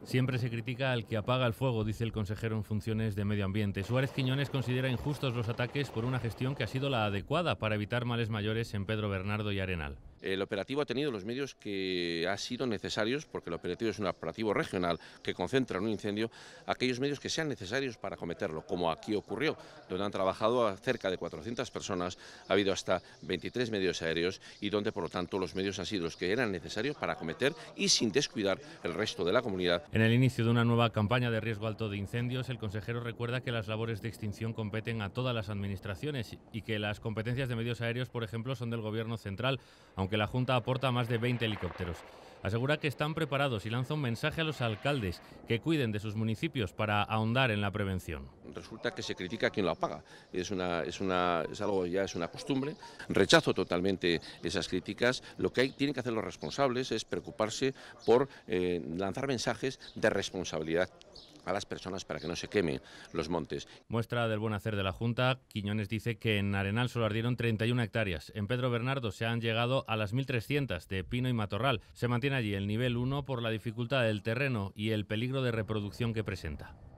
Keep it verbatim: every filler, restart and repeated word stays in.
Siempre se critica al que apaga el fuego, dice el consejero en funciones de Medio Ambiente. Suárez Quiñones considera injustos los ataques por una gestión que ha sido la adecuada para evitar males mayores en Pedro Bernardo y Arenal. El operativo ha tenido los medios que ha sido necesarios, porque el operativo es un operativo regional que concentra en un incendio aquellos medios que sean necesarios para acometerlo, como aquí ocurrió, donde han trabajado cerca de cuatrocientas personas, ha habido hasta veintitrés medios aéreos y donde, por lo tanto, los medios han sido los que eran necesarios para acometer y sin descuidar el resto de la comunidad. En el inicio de una nueva campaña de riesgo alto de incendios, el consejero recuerda que las labores de extinción competen a todas las administraciones y que las competencias de medios aéreos, por ejemplo, son del Gobierno central, aunque la Junta aporta más de veinte helicópteros. Asegura que están preparados y lanza un mensaje a los alcaldes que cuiden de sus municipios para ahondar en la prevención. Resulta que se critica a quien lo apaga. Es, una, es, una, es algo ya es una costumbre. Rechazo totalmente esas críticas. Lo que hay, tienen que hacer los responsables es preocuparse por eh, lanzar mensajes de responsabilidad a las personas para que no se quemen los montes. Muestra del buen hacer de la Junta, Quiñones dice que en Arenal solo ardieron treinta y una hectáreas. En Pedro Bernardo se han llegado a las mil trescientas de pino y matorral. Se mantiene allí el nivel uno por la dificultad del terreno y el peligro de reproducción que presenta.